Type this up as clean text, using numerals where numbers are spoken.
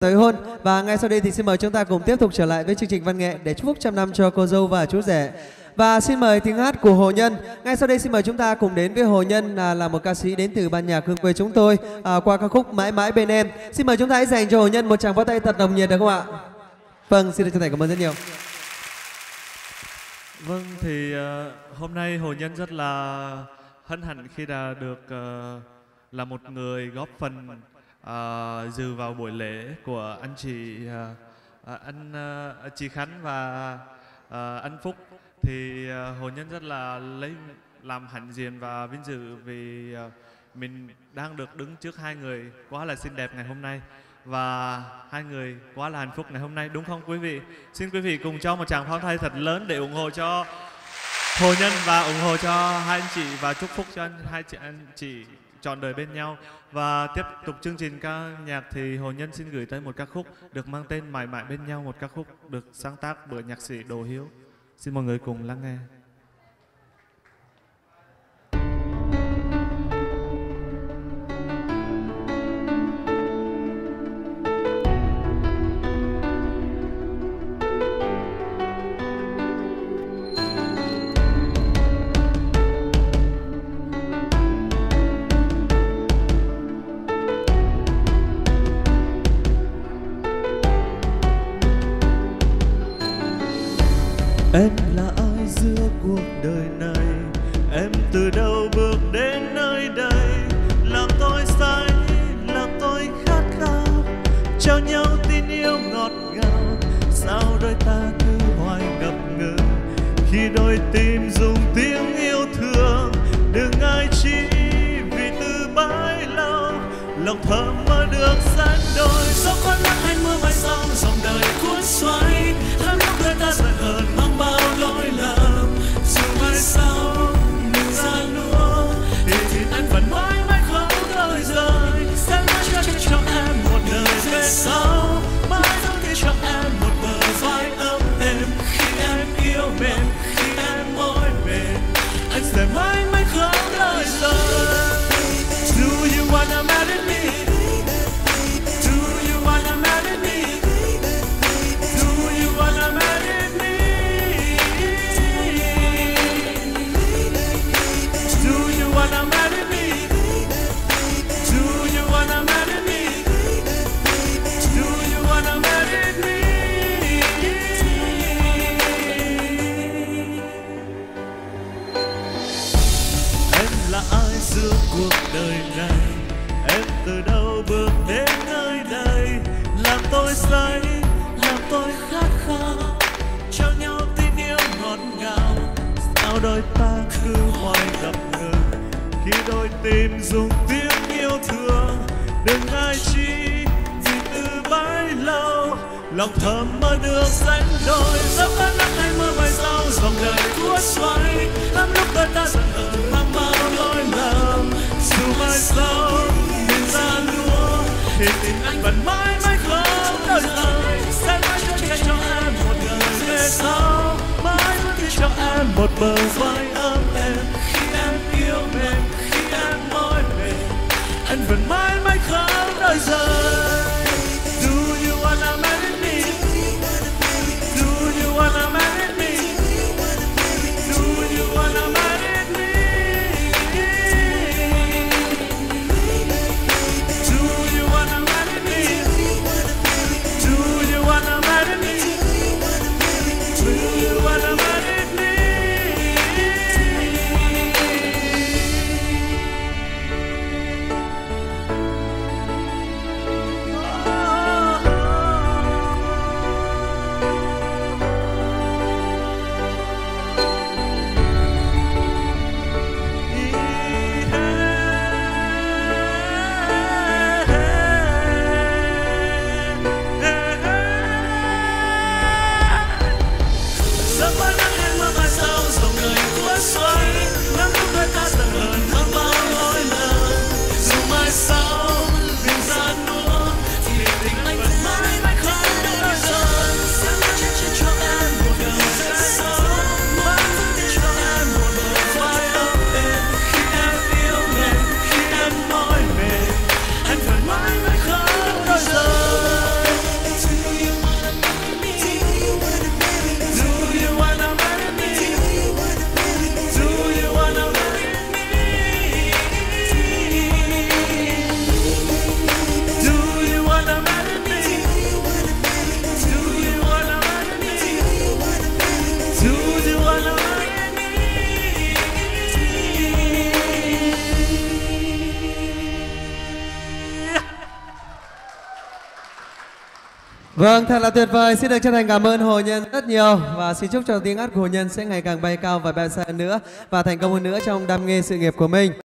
tới hôn. Và ngay sau đây thì xin mời chúng ta cùng tiếp tục trở lại với chương trình văn nghệ để chúc phúc trăm năm cho cô dâu và chú rể. Và xin mời tiếng hát của Hồ Nhân. Ngay sau đây xin mời chúng ta cùng đến với Hồ Nhân là một ca sĩ đến từ ban nhạc Hương Quê chúng tôi qua ca khúc Mãi Mãi Bên Em. Xin mời chúng ta hãy dành cho Hồ Nhân một tràng pháo tay thật nồng nhiệt được không ạ? Vâng, xin được chân thành cảm ơn rất nhiều. Vâng, thì hôm nay Hồ Nhân rất là hân hạnh khi đã được là một người góp phần dự vào buổi lễ của anh chị chị Khánh và anh Phúc. Thì Hồ Nhân rất là làm hãnh diện và vinh dự vì mình đang được đứng trước hai người quá là xinh đẹp ngày hôm nay và hai người quá là hạnh phúc ngày hôm nay, đúng không quý vị? Xin quý vị cùng cho một tràng pháo tay thật lớn để ủng hộ cho Hồ Nhân và ủng hộ cho hai anh chị và chúc phúc cho hai anh chị trọn đời bên nhau. Và tiếp tục chương trình ca nhạc thì Hồ Nhân xin gửi tới một ca khúc được mang tên Mãi Mãi Bên Nhau, một ca khúc được sáng tác bởi nhạc sĩ Đồ Hiếu. Xin mọi người cùng lắng nghe. Em là ai giữa cuộc đời này? Em từ đâu bước đến nơi đây? Làm tôi say, làm tôi khát khao, trao nhau tin yêu ngọt ngào. Sao đôi ta cứ hoài ngập ngừng khi đôi tim dùng tiếng yêu thương? Đừng ai chi vì từ bấy lâu lòng thầm mơ được sánh đôi. Gió có nắng hay mưa mai sau dòng đời cuốn xoay, lắm lúc đôi ta giận hờn mang bao lỗi lầm. Dù mai sau mình ra lúa thì anh vẫn mãi mãi không rời rời. Sẽ mãi cho em một đời về sau, mãi dõng kia cho em một bờ vai ấm êm. Khi em yêu mềm, khi em mỏi mệt, anh sẽ mãi mãi không rời rời. Do you wanna marry me? Do you wanna marry me? Do you wanna marry me? Do you wanna marry me? Do you wanna marry me? Do you wanna marry me? Em là ai giữa cuộc đời này? Em từ đâu bước đến nơi đây? Làm tôi say, làm tôi khát khao, trao nhau tin yêu ngọt ngào. Sao đôi ta cứ hoài ngập ngừng khi đôi tim dùng tiếng yêu thương? Đừng ai chi vì từ bấy lâu lòng thầm mơ được sánh đôi. Gió có nắng hay mưa mai sau dòng đời cuốn xoay, lắm lúc đôi ta giận hờn mang bao lỗi lầm. Dù mai sau mình ra lúa thì tình anh vẫn mãi mãi không đổi rời. Sẽ mãi cho em một đời về sau, mãi mãi cho em một bờ vai ấm êm. Khi em yêu mềm, khi em mỏi mệt, anh vẫn mãi mãi không đổi rời. Do you wanna marry me? Do you wanna marry me? Do you wanna marry me? Do you wanna marry me? Do you wanna marry me? Do you wanna marry me? Vâng, thật là tuyệt vời. Xin được chân thành cảm ơn Hồ Nhân rất nhiều và xin chúc cho tiếng hát của Hồ Nhân sẽ ngày càng bay cao và bay xa hơn nữa và thành công hơn nữa trong đam mê sự nghiệp của mình.